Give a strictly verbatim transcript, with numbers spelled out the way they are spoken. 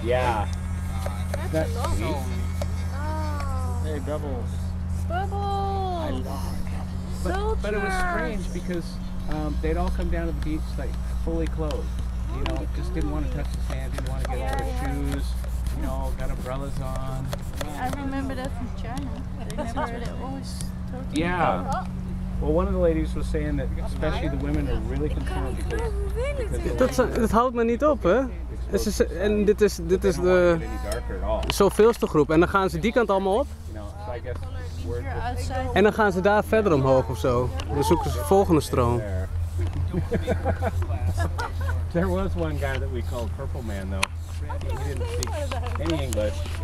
Yeah. That's That's sweet. Oh. Hey, Bubbles. Bubbles. I love Bubbles. But, Soldier. but it was strange because um, they'd all come down to the beach like fully clothed. You know, just didn't want to touch the sand, didn't want to get Yeah, out their yeah. shoes. You know, got umbrellas on. I remember that from China. They never they always totally Yeah. Well, one of the ladies was saying that especially the women are really concerned because, because Dat, z- dat houdt me niet op, hè? En, ze- ze- en dit is, dit is they don't want de it any darker at all. zoveelste groep. En dan gaan ze die kant allemaal op. You know, so I guess we're You're just outside. En dan gaan ze daar verder omhoog of zo. Dan zoeken ze de volgende stroom. there. There was one guy that we called Purple Man though. He didn't speak any English.